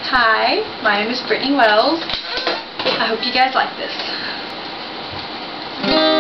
Hi, my name is Brittany Wells. I hope you guys like this.